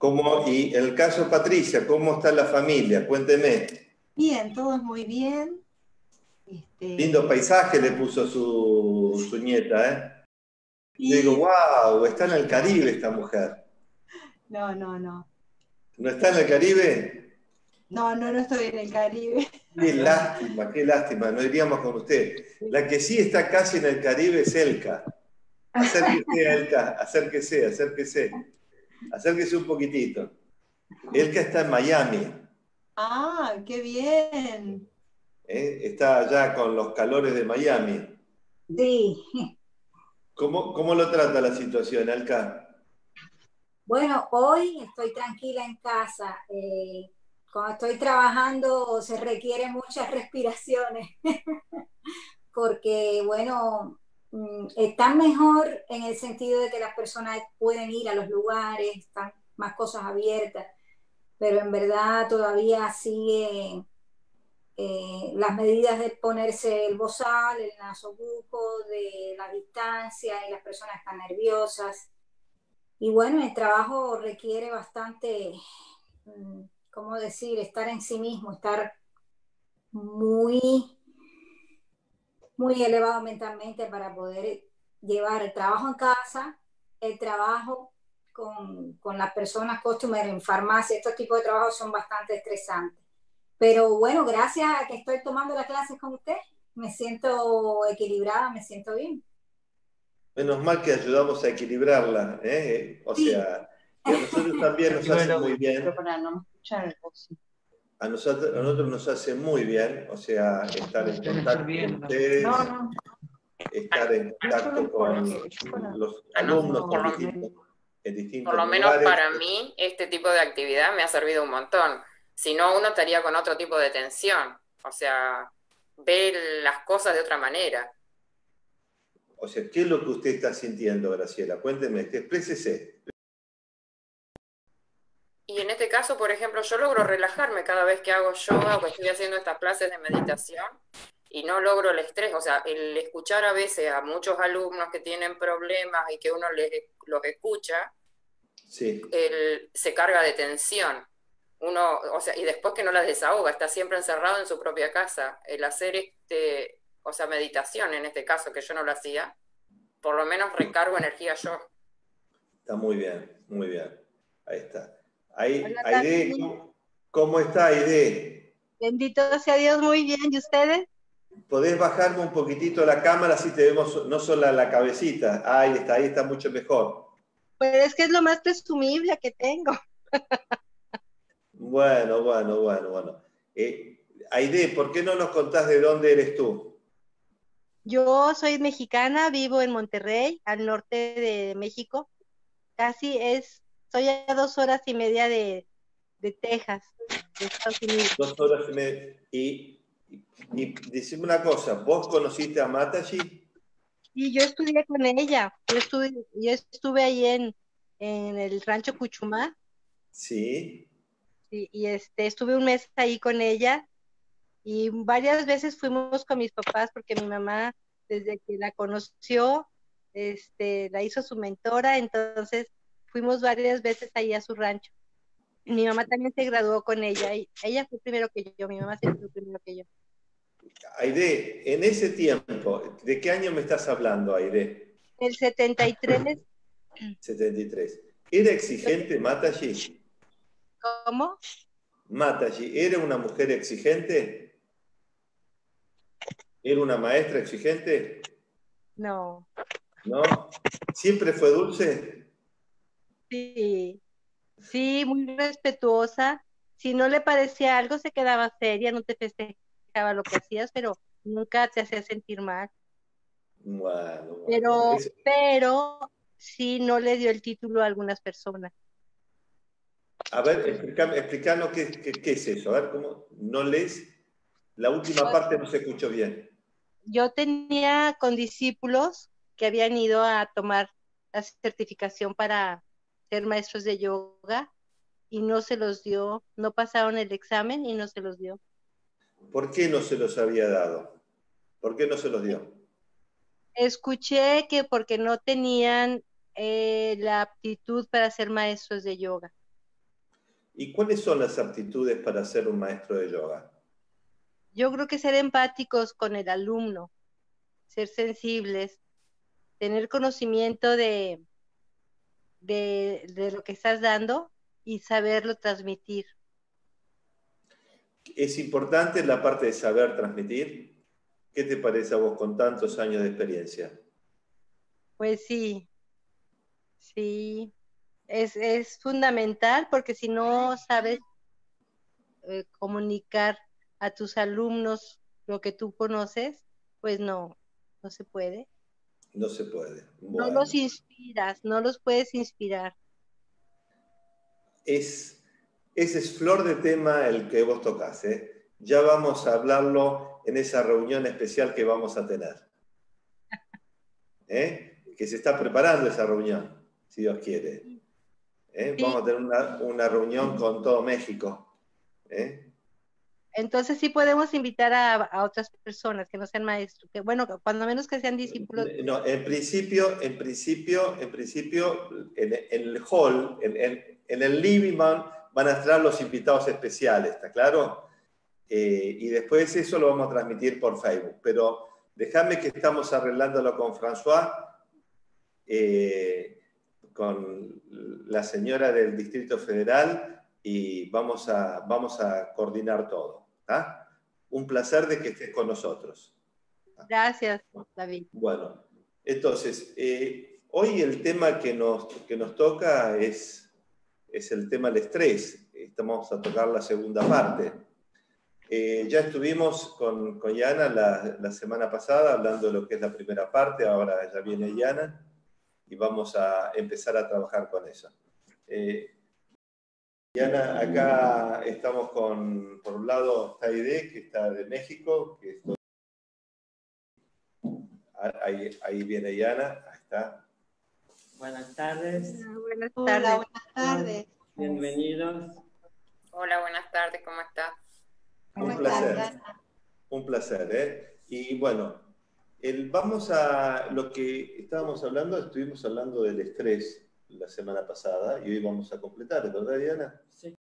Y el caso Patricia, ¿cómo está la familia? Cuénteme. Bien, todos muy bien. Lindo paisaje le puso su nieta, ¿eh? Yo digo, Y wow, está en el Caribe esta mujer. no, no, no. ¿No está en el Caribe? No, no, no estoy en el Caribe. Qué lástima, no iríamos con usted. La que sí está casi en el Caribe es Elka. Acérquese, Elka, acérquese, acérquese. Acérquese un poquitito. Elka está en Miami. Ah, qué bien. Está allá con los calores de Miami. Sí, ¿Cómo lo trata la situación, Elka? bueno, hoy estoy tranquila en casa. Cuando estoy trabajando se requieren muchas respiraciones porque, bueno, están mejor en el sentido de que las personas pueden ir a los lugares, están más cosas abiertas, pero en verdad todavía sigue las medidas de ponerse el bozal, el nasobuco, de la distancia y las personas están nerviosas. Y bueno, el trabajo requiere bastante, ¿cómo decir? Estar en sí mismo, estar muy, muy elevado mentalmente para poder llevar el trabajo en casa, el trabajo con las personas customer en farmacia. Estos tipos de trabajos son bastante estresantes. Pero bueno, gracias a que estoy tomando las clases con usted, me siento equilibrada, me siento bien. Menos mal que ayudamos a equilibrarla, ¿eh? O Sí, sea, y a nosotros también nos hace muy bien. Para no escuchar A nosotros nos hace muy bien, o sea, estar en contacto con ustedes, No, no, estar en no es contacto solo por con es para... los Bueno, alumnos en por distintos lo menos lugares. para mí, este tipo de actividad me ha servido un montón. Si no, uno estaría con otro tipo de tensión. O sea, ver las cosas de otra manera. O sea, ¿qué es lo que usted está sintiendo, Graciela? Cuénteme, exprésese. Y en este caso, por ejemplo, yo logro relajarme cada vez que hago yoga o que estoy haciendo estas clases de meditación y no logro el estrés. O sea, el escuchar a veces a muchos alumnos que tienen problemas y que uno los escucha, Sí, se carga de tensión. Uno, o sea, y después que no las desahoga, está siempre encerrado en su propia casa. El hacer o sea, meditación en este caso, que yo no lo hacía, por lo menos recargo energía yo. está muy bien, muy bien. Ahí está. Ahí, Hola, Aide, Tati. ¿cómo está Aide? Bendito sea Dios, muy bien. ¿Y ustedes? ¿Podés bajarme un poquitito la cámara así te vemos no solo la cabecita? Ahí está mucho mejor. Pues es que es lo más presumible que tengo. Bueno. Aide, ¿por qué no nos contás de dónde eres tú? Yo soy mexicana, vivo en Monterrey, al norte de México. Soy a 2 horas y media de Texas, de Estados Unidos. 2 horas y media. Y decime una cosa, ¿vos conociste a Mataji? Y yo estudié con ella. Yo estuve ahí en el rancho Cuchumá Sí. y estuve un mes ahí con ella. Y varias veces fuimos con mis papás porque mi mamá, desde que la conoció, la hizo su mentora, entonces fuimos varias veces ahí a su rancho. Mi mamá también se graduó con ella, y ella fue primero que yo, mi mamá se graduó primero que yo. Aide, en ese tiempo, ¿de qué año me estás hablando, Aide? El 73, 73. ¿Era exigente Mataji? ¿cómo? Mataji, ¿era una mujer exigente? ¿Era una maestra exigente? No, ¿No? ¿Siempre fue dulce? sí, sí, muy respetuosa. Si no le parecía algo, se quedaba seria, no te festejaba lo que hacías, pero nunca te hacía sentir mal. Bueno. Pero sí no le dio el título a algunas personas. A ver, explícanos qué es eso. A ver, ¿cómo no lees? La última parte no se escuchó bien. Yo tenía condiscípulos que habían ido a tomar la certificación para ser maestros de yoga y no se los dio, no pasaron el examen y no se los dio. ¿Por qué no se los había dado? ¿Por qué no se los dio? Escuché que porque no tenían la aptitud para ser maestros de yoga. ¿Y cuáles son las aptitudes para ser un maestro de yoga? Yo creo que ser empáticos con el alumno, ser sensibles, tener conocimiento de lo que estás dando y saberlo transmitir. ¿Es importante la parte de saber transmitir? ¿Qué te parece a vos con tantos años de experiencia? Pues sí, sí, es fundamental porque si no sabes comunicar a tus alumnos lo que tú conoces, pues no se puede. No se puede. No Bueno, los inspiras, no los puedes inspirar. ese es flor de tema el que vos tocás, ¿eh? Ya vamos a hablarlo en esa reunión especial que vamos a tener. Que se está preparando esa reunión, si Dios quiere. Sí. Vamos a tener una reunión con todo México. Entonces sí podemos invitar a otras personas que no sean maestros, que bueno, cuando menos que sean discípulos. No, en principio, en el hall, en el living van a estar los invitados especiales, ¿está claro? Y después eso lo vamos a transmitir por Facebook. Pero déjame que estamos arreglándolo con François, con la señora del Distrito Federal, y vamos a coordinar todo. ¿Tá? Un placer de que estés con nosotros. Gracias, David. Bueno, entonces, hoy el tema que nos toca es el tema del estrés. Vamos a tocar la segunda parte. Ya estuvimos con Yana la semana pasada hablando de lo que es la primera parte, ahora ya viene Yana y vamos a empezar a trabajar con eso. Yana, acá estamos por un lado está Aide, que está de México, que es ahí viene Yana, ahí está. Buenas tardes. Buenas Hola, tardes. buenas tardes. Bienvenidos. Hola, buenas tardes, ¿cómo estás? Un placer. Un placer, Y bueno, lo que estábamos hablando, estuvimos hablando del estrés la semana pasada y hoy vamos a completar, ¿verdad, Diana? Sí.